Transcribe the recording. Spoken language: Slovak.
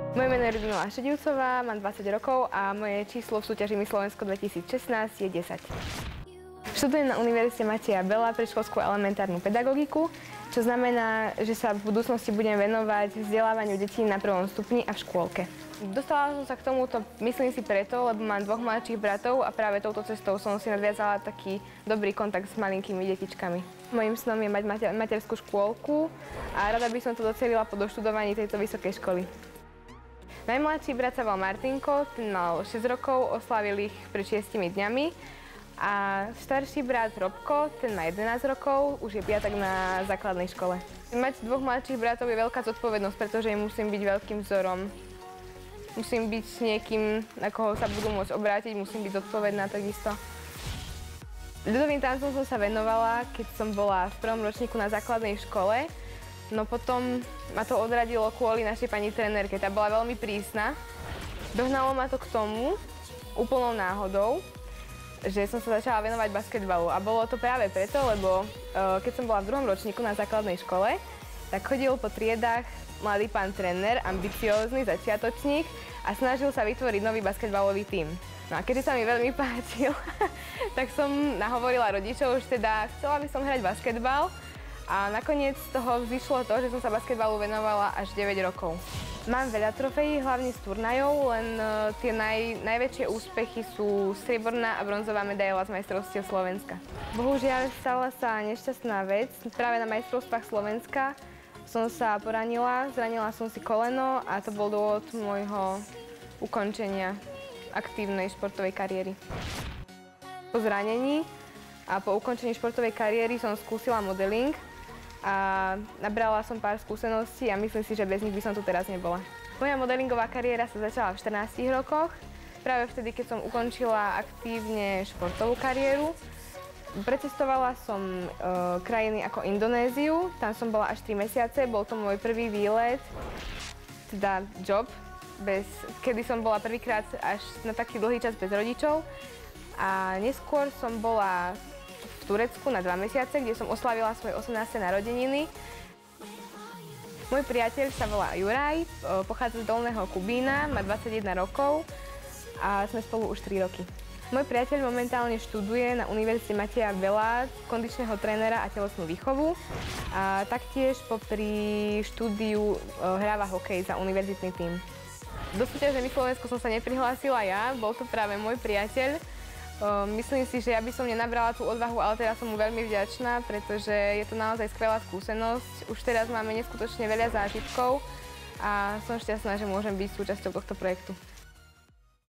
Moje meno je Ľudmila Šedivcová, mám 20 rokov a moje číslo v súťaži Miss Slovensko 2016 je 10. Študujem na Univerzite Mateja Bela predškolskú elementárnu pedagogiku, čo znamená, že sa v budúcnosti budem venovať vzdelávaniu detí na prvom stupni a v škôlke. Dostala som sa k tomuto, myslím si preto, lebo mám 2 mladších bratov a práve touto cestou som si nadviazala taký dobrý kontakt s malinkými detičkami. Mojím snom je mať materskú škôlku a rada by som to docelila po doštudovaní tejto vysokej školy. Najmladší brat sa volal Martinko, ten mal 6 rokov, oslavil ich pred 6 dňami. A starší brat Robko, ten má 11 rokov, už je piatak na základnej škole. Mať 2 mladších bratov je veľká zodpovednosť, pretože im musím byť veľkým vzorom. Musím byť niekým, na koho sa budú môcť obrátiť, musím byť zodpovedná takisto. Ľudovým tancom som sa venovala, keď som bola v 1. ročníku na základnej škole. No potom ma to odradilo kvôli našej pani trenérke, tá bola veľmi prísna. Dohnalo ma to k tomu, úplnou náhodou, že som sa začala venovať basketbalu. A bolo to práve preto, lebo keď som bola v 2. ročníku na základnej škole, tak chodil po triedách mladý pán tréner, ambiciózny začiatočník a snažil sa vytvoriť nový basketbalový tím. No a keďže sa mi veľmi páčil, tak som nahovorila rodičov, že teda chcela by som hrať basketbal. A nakoniec z toho vzýšlo to, že som sa basketbalu venovala až 9 rokov. Mám veľa trofejí, hlavne z turnajov, len tie najväčšie úspechy sú strieborná a bronzová medaila z majstrovstiev Slovenska. Bohužiaľ stala sa nešťastná vec. Práve na majstrovstvách Slovenska som sa poranila, zranila som si koleno a to bol dôvod môjho ukončenia aktívnej športovej kariéry. Po zranení a po ukončení športovej kariéry som skúsila modeling a nabrala som pár skúseností a myslím si, že bez nich by som tu teraz nebola. Moja modelingová kariéra sa začala v 14 rokoch, práve vtedy, keď som ukončila aktívne športovú kariéru. Precestovala som krajiny ako Indonéziu, tam som bola až 3 mesiace, bol to môj prvý výlet, teda job, kedy som bola prvýkrát až na taký dlhý čas bez rodičov. A neskôr som bola v Turecku na 2 mesiace, kde som oslavila svoje 18. narodeniny. Môj priateľ sa volá Juraj, pochádza z Dolného Kubína, má 21 rokov a sme spolu už 3 roky. Môj priateľ momentálne študuje na Univerzite Mateja Bela kondičného trénera a telesnú výchovu a taktiež popri štúdiu hráva hokej za univerzitný tím. Do súťaže Miss Slovensko som sa neprihlásila ja, bol to práve môj priateľ. Myslím si, že ja by som nenabrala tú odvahu, ale teraz som mu veľmi vďačná, pretože je to naozaj skvelá skúsenosť. Už teraz máme neskutočne veľa zážitkov a som šťastná, že môžem byť súčasťou tohto projektu.